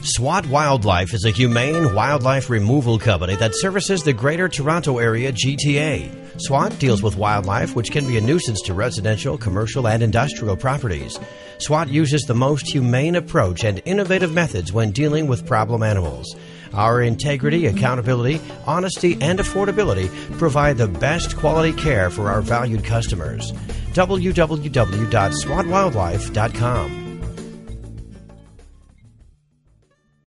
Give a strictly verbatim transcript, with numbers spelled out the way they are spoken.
SWAT Wildlife is a humane wildlife removal company that services the Greater Toronto Area G T A. SWAT deals with wildlife which can be a nuisance to residential, commercial, and industrial properties. SWAT uses the most humane approach and innovative methods when dealing with problem animals. Our integrity, accountability, honesty, and affordability provide the best quality care for our valued customers. w w w dot swat wildlife dot com